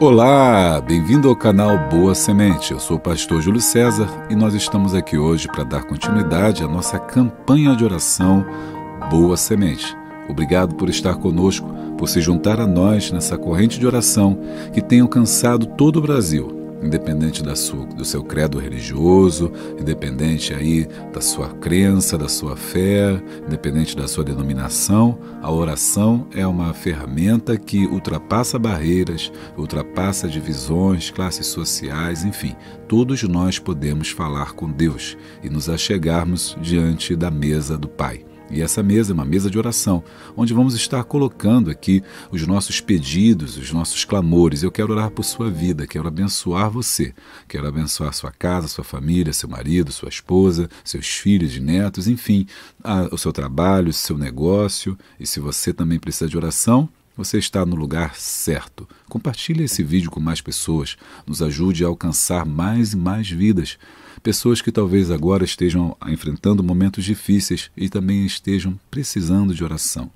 Olá, bem-vindo ao canal Boa Semente. Eu sou o pastor Júlio César e nós estamos aqui hoje para dar continuidade à nossa campanha de oração Boa Semente. Obrigado por estar conosco, por se juntar a nós nessa corrente de oração que tem alcançado todo o Brasil, independente do seu credo religioso, independente aí da sua crença, da sua fé, independente da sua denominação. A oração é uma ferramenta que ultrapassa barreiras, ultrapassa divisões, classes sociais, enfim, todos nós podemos falar com Deus e nos achegarmos diante da mesa do Pai. E essa mesa é uma mesa de oração, onde vamos estar colocando aqui os nossos pedidos, os nossos clamores. Eu quero orar por sua vida, quero abençoar você, quero abençoar sua casa, sua família, seu marido, sua esposa, seus filhos e netos, enfim, o seu trabalho, o seu negócio. E se você também precisa de oração, você está no lugar certo. Compartilhe esse vídeo com mais pessoas, nos ajude a alcançar mais e mais vidas. Pessoas que talvez agora estejam enfrentando momentos difíceis e também estejam precisando de oração.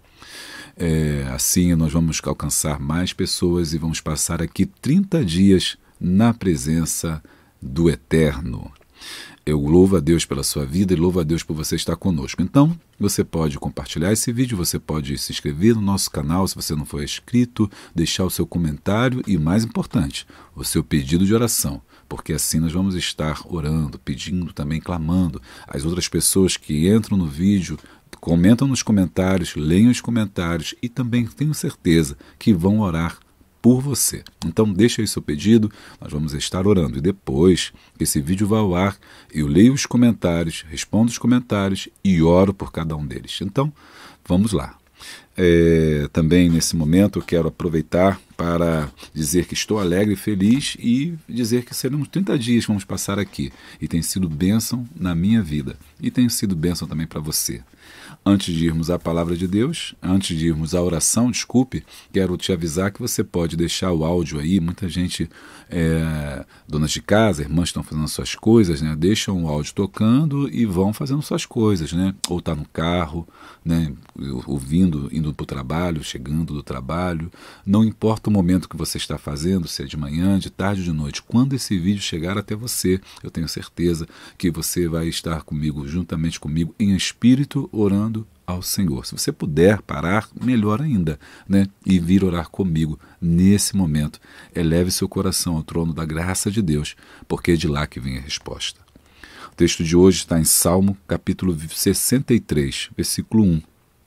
Assim nós vamos alcançar mais pessoas e vamos passar aqui 30 dias na presença do Eterno. Eu louvo a Deus pela sua vida e louvo a Deus por você estar conosco. Então, você pode compartilhar esse vídeo, você pode se inscrever no nosso canal se você não for inscrito, deixar o seu comentário e, mais importante, o seu pedido de oração, porque assim nós vamos estar orando, pedindo, também clamando. As outras pessoas que entram no vídeo, comentam nos comentários, leiam os comentários e também tenho certeza que vão orar por você. Então deixa aí seu pedido, nós vamos estar orando. E depois que esse vídeo vai ao ar, eu leio os comentários, respondo os comentários e oro por cada um deles. Então, vamos lá. Também nesse momento eu quero aproveitar para dizer que estou alegre e feliz e dizer que seremos 30 dias que vamos passar aqui. E tem sido bênção na minha vida e tem sido bênção também para você. Antes de irmos à palavra de Deus, antes de irmos à oração, quero te avisar que você pode deixar o áudio aí. Muita gente, donas de casa, irmãs estão fazendo suas coisas, né? Deixam o áudio tocando e vão fazendo suas coisas, né? Ou está no carro, né? Ouvindo, indo para o trabalho, chegando do trabalho. Não importa o momento que você está fazendo, se é de manhã, de tarde ou de noite. Quando esse vídeo chegar até você, eu tenho certeza que você vai estar comigo, juntamente comigo, em espírito, orando ao Senhor. Se você puder parar, melhor ainda, né? E vir orar comigo nesse momento. Eleve seu coração ao trono da graça de Deus, porque é de lá que vem a resposta. O texto de hoje está em Salmo, capítulo 63, versículo 1.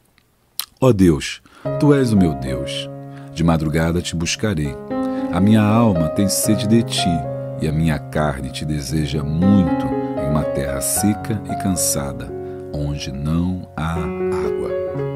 Ó Deus, Tu és o meu Deus, de madrugada te buscarei. A minha alma tem sede de Ti, e a minha carne te deseja muito em uma terra seca e cansada, onde não há água.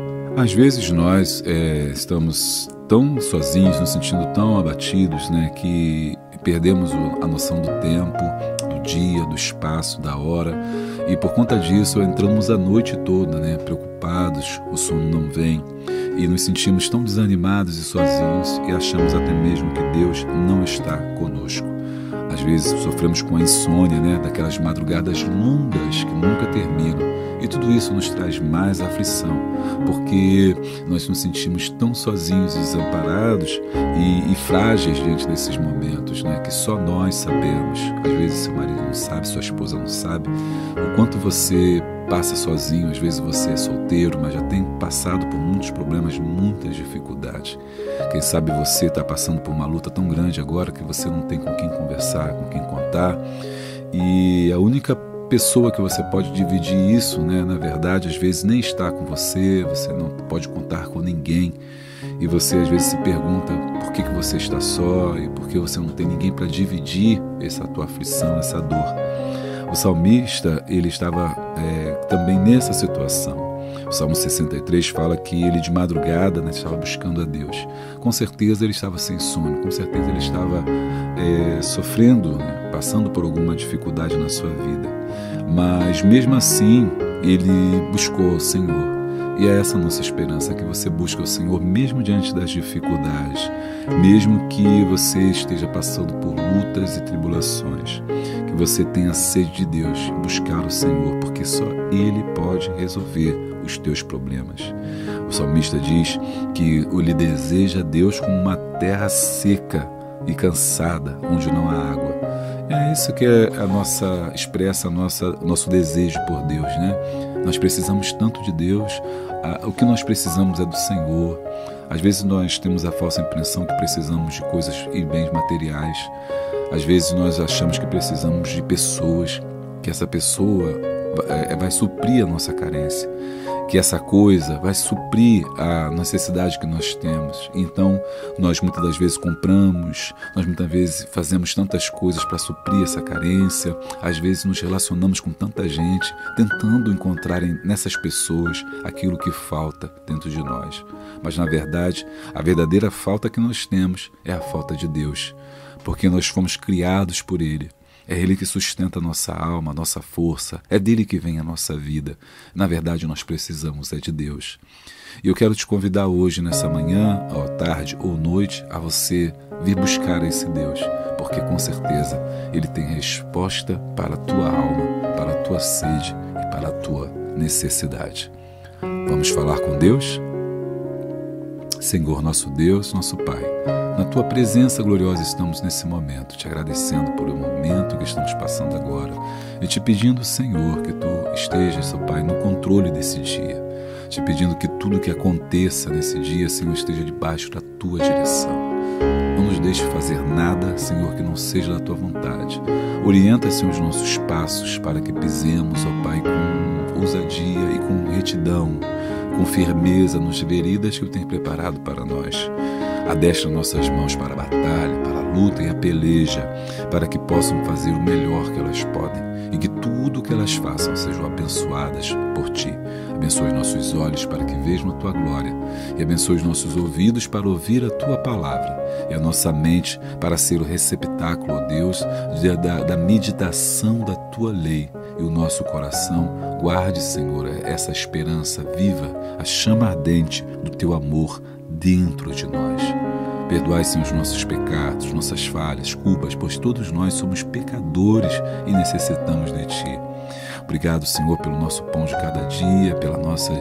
Às vezes nós estamos tão sozinhos, nos sentindo tão abatidos, né, que perdemos a noção do tempo, do dia, do espaço, da hora, e por conta disso entramos a noite toda, né, preocupados, o sono não vem, e nos sentimos tão desanimados e sozinhos e achamos até mesmo que Deus não está conosco. Às vezes sofremos com a insônia, né, daquelas madrugadas longas que nunca terminam. E tudo isso nos traz mais aflição, porque nós nos sentimos tão sozinhos e desamparados e frágeis diante desses momentos, né, que só nós sabemos. Às vezes seu marido não sabe, sua esposa não sabe, o quanto você passa sozinho. Às vezes você é solteiro, mas já tem passado por muitos problemas, muitas dificuldades. Quem sabe você está passando por uma luta tão grande agora que você não tem com quem conversar, com quem contar, e a única pessoa que você pode dividir isso, né, na verdade, às vezes nem está com você, você não pode contar com ninguém, e você às vezes se pergunta por que você está só e por que você não tem ninguém para dividir essa tua aflição, essa dor. O salmista, ele estava também nessa situação. O Salmo 63 fala que ele de madrugada, né, estava buscando a Deus. Com certeza ele estava sem sono, com certeza ele estava sofrendo, né, passando por alguma dificuldade na sua vida. Mas mesmo assim, ele buscou o Senhor. E é essa a nossa esperança, que você busque o Senhor mesmo diante das dificuldades, mesmo que você esteja passando por lutas e tribulações, que você tenha sede de Deus, buscar o Senhor, porque só Ele pode resolver os teus problemas. O salmista diz que ele deseja Deus como uma terra seca, e cansada, onde não há água. É isso que expressa nosso desejo por Deus, né? Nós precisamos tanto de Deus, o que nós precisamos é do Senhor. Às vezes nós temos a falsa impressão que precisamos de coisas e bens materiais. Às vezes nós achamos que precisamos de pessoas, que essa pessoa vai suprir a nossa carência, que essa coisa vai suprir a necessidade que nós temos. Então, nós muitas das vezes compramos, nós muitas vezes fazemos tantas coisas para suprir essa carência, às vezes nos relacionamos com tanta gente, tentando encontrar nessas pessoas aquilo que falta dentro de nós. Mas, na verdade, a verdadeira falta que nós temos é a falta de Deus, porque nós fomos criados por Ele. É Ele que sustenta a nossa alma, a nossa força. É dele que vem a nossa vida. Na verdade, nós precisamos de Deus. E eu quero te convidar hoje, nessa manhã, ou tarde ou noite, a você vir buscar esse Deus. Porque, com certeza, Ele tem resposta para a tua alma, para a tua sede e para a tua necessidade. Vamos falar com Deus? Senhor, nosso Deus, nosso Pai, na Tua presença gloriosa estamos nesse momento, te agradecendo por o momento que estamos passando agora e te pedindo, Senhor, que Tu estejas, ó Pai, no controle desse dia, te pedindo que tudo que aconteça nesse dia, Senhor, esteja debaixo da Tua direção. Não nos deixe fazer nada, Senhor, que não seja da Tua vontade. Orienta, Senhor, os nossos passos para que pisemos, ó Pai, com ousadia e com retidão, com firmeza nas veredas que o tem preparado para nós. Adestra nossas mãos para a batalha, para a luta e a peleja, para que possam fazer o melhor que elas podem e que tudo o que elas façam sejam abençoadas por Ti. Abençoe nossos olhos para que vejam a Tua glória e abençoe os nossos ouvidos para ouvir a Tua palavra e a nossa mente para ser o receptáculo, ó Deus, da meditação da Tua lei. E o nosso coração guarde, Senhor, essa esperança viva, a chama ardente do Teu amor dentro de nós. Perdoai, Senhor, os nossos pecados, nossas falhas, culpas, pois todos nós somos pecadores e necessitamos de Ti. Obrigado, Senhor, pelo nosso pão de cada dia, pela nossa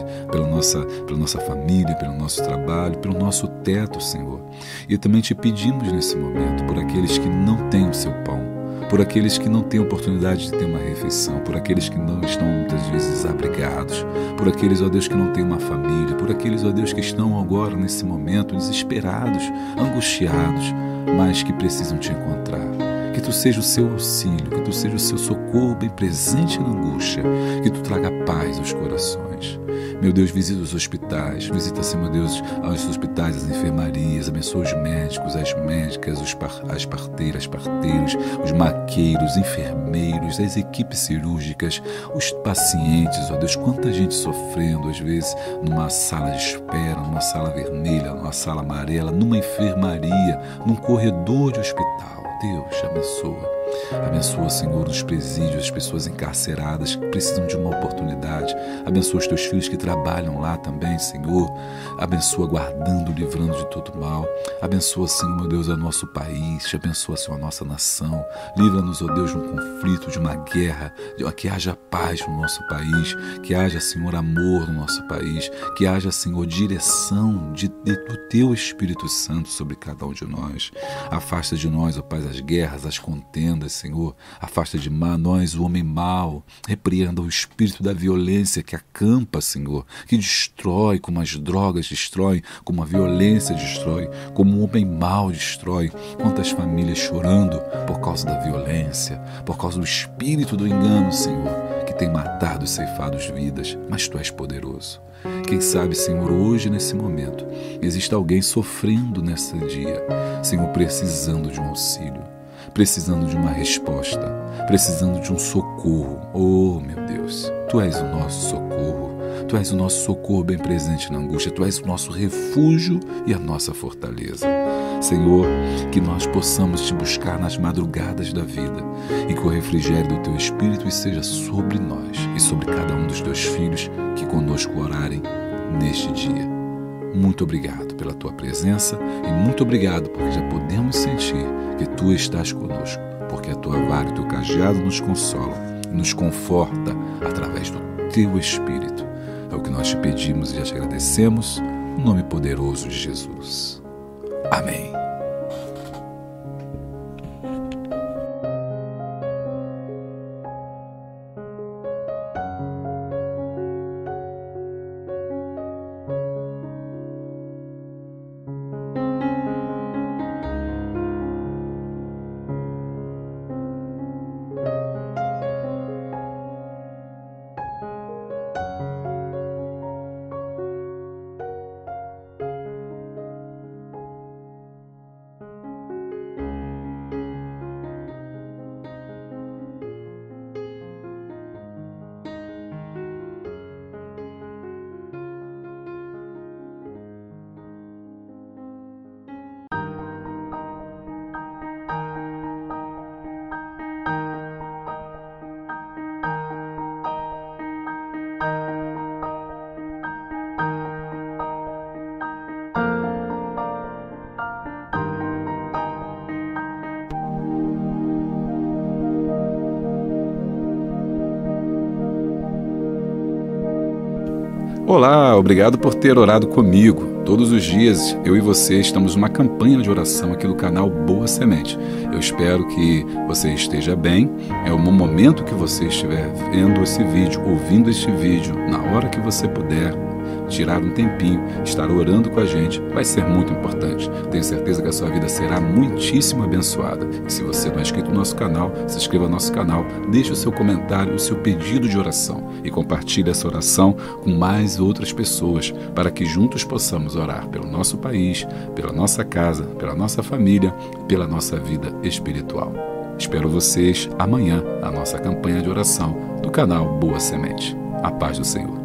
família, pelo nosso trabalho, pelo nosso teto, Senhor. E também Te pedimos nesse momento por aqueles que não têm o seu pão, por aqueles que não têm oportunidade de ter uma refeição, por aqueles que não estão muitas vezes desabrigados, por aqueles, ó Deus, que não têm uma família, por aqueles, ó Deus, que estão agora nesse momento desesperados, angustiados, mas que precisam Te encontrar. Que Tu seja o seu auxílio, que Tu seja o seu socorro bem presente na angústia, que Tu traga paz aos corações. Meu Deus, visita os hospitais, visita-se, meu Deus, os hospitais, as enfermarias, abençoa os médicos, as médicas, as parteiras, parteiros, os maqueiros, enfermeiros, as equipes cirúrgicas, os pacientes, ó Deus, quanta gente sofrendo, às vezes, numa sala de espera, numa sala vermelha, numa sala amarela, numa enfermaria, num corredor de hospital. Deus, abençoa. Abençoa, Senhor, os presídios, as pessoas encarceradas que precisam de uma oportunidade. Abençoa os Teus filhos que trabalham lá também, Senhor. Abençoa guardando, livrando de todo mal. Abençoa, Senhor, meu Deus, o nosso país. Abençoa, Senhor, a nossa nação. Livra-nos, ó Deus, de um conflito, de uma guerra. Que haja paz no nosso país. Que haja, Senhor, amor no nosso país. Que haja, Senhor, direção do Teu Espírito Santo sobre cada um de nós. Afasta de nós, ó Pai, as guerras, as contendas, Senhor. Afasta de nós o homem mau. Repreenda o espírito da violência que acampa, Senhor, que destrói, como as drogas destroem, como a violência destrói, como o homem mau destrói. Quantas famílias chorando por causa da violência, por causa do espírito do engano, Senhor, que tem matado e ceifado as vidas, mas Tu és poderoso. Quem sabe, Senhor, hoje, nesse momento, existe alguém sofrendo nesse dia, Senhor, precisando de um auxílio, precisando de uma resposta, precisando de um socorro. Oh, meu Deus, Tu és o nosso socorro. Tu és o nosso socorro bem presente na angústia. Tu és o nosso refúgio e a nossa fortaleza. Senhor, que nós possamos Te buscar nas madrugadas da vida e que o refrigério do Teu Espírito esteja sobre nós e sobre cada um dos Teus filhos que conosco orarem neste dia. Muito obrigado pela Tua presença e muito obrigado porque já podemos sentir que Tu estás conosco, porque a Tua vara e o Teu cajado nos consolam, nos conforta através do Teu Espírito. É o que nós Te pedimos e já Te agradecemos, no nome poderoso de Jesus. Amém. Olá, obrigado por ter orado comigo. Todos os dias, eu e você estamos numa campanha de oração aqui no canal Boa Semente. Eu espero que você esteja bem. É o momento que você estiver vendo esse vídeo, ouvindo este vídeo, na hora que você puder, tirar um tempinho, estar orando com a gente, vai ser muito importante. Tenho certeza que a sua vida será muitíssimo abençoada. E se você não é inscrito no nosso canal, se inscreva no nosso canal, deixe o seu comentário, o seu pedido de oração e compartilhe essa oração com mais outras pessoas, para que juntos possamos orar pelo nosso país, pela nossa casa, pela nossa família, pela nossa vida espiritual. Espero vocês amanhã na nossa campanha de oração do canal Boa Semente. A paz do Senhor.